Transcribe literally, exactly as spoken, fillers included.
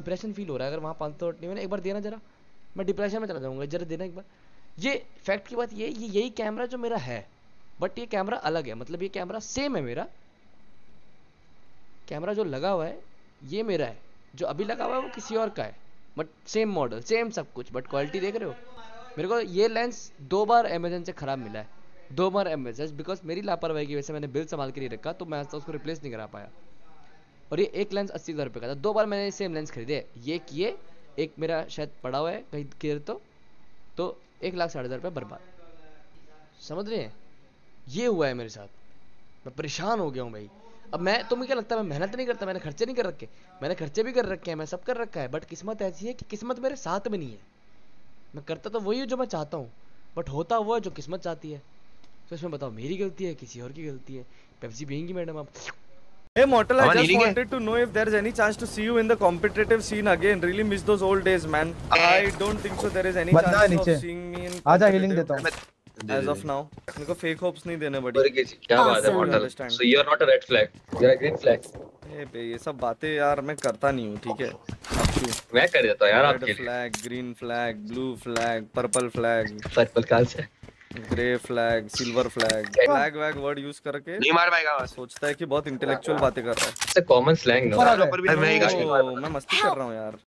Depression feel हो रहा है अगर वहाँ पाँच सौ नहीं मैंने एक बार देना जरा, मैं डिप्रेशन में चला जाऊंगा, जरा देना एक बार। ये फैक्ट की बात ये ये यही कैमरा जो मेरा है, बट ये कैमरा अलग है, मतलब ये कैमरा सेम है, मेरा कैमरा जो लगा हुआ है ये मेरा है, जो अभी लगा हुआ है वो किसी और का है, बट सेम मॉडल सेम सब कुछ, बट क्वालिटी देख रहे हो। मेरे को ये लेंस दो बार अमेजन से खराब मिला है, दो बार अमेजन, बिकॉज मेरी लापरवाही की वजह से मैंने बिल संभाल के नहीं रखा, तो मैं उसको रिप्लेस नहीं करा पाया। और ये एक लेंस अस्सी हज़ार रुपये का था, दो बार मैंने सेम लेंस खरीदे, ये किए, एक मेरा शायद पड़ा हुआ है कहीं किधर, तो तो एक लाख साढ़े हज़ार रुपये बर्बाद, समझ रहे हैं। ये हुआ है मेरे साथ, मैं परेशान हो गया हूँ भाई। अब मैं, तुम्हें क्या लगता है मैं मेहनत नहीं करता, मैंने खर्चे नहीं कर रखे, मैंने खर्चे भी कर रखे हैं, मैं सब कर रखा है, बट किस्मत ऐसी है कि किस्मत मेरे साथ में नहीं है। मैं करता तो वही है जो मैं चाहता हूँ, बट होता वो है जो किस्मत चाहती है। तो इसमें बताओ मेरी गलती है किसी और की गलती है? पेप्सी पियेंगी मैडम आप? Hey Mortal, I just wanted to know if there's any chance to see you in the competitive scene again. Really miss those old days, man. I don't think so. There is any chance of seeing me in. आजा healing देता हूँ. As of now, मेरे को fake hopes नहीं देने बड़ी. क्या बात है Mortal? So you are not a red flag. You are a green flag. ए बे ये सब बातें यार मैं करता नहीं हूँ, ठीक है? मैं कर देता हूँ यार आपके लिए. Red flag, green flag, blue flag, purple flag. Purple कहाँ से? Grey flag, silver flag, flag वैग वर्ड यूज करके नहीं मार पाएगा, सोचता है कि बहुत इंटेलेक्चुअल बातें कर रहा है। It's a common slang no. मैं मस्ती कर रहा हूँ यार।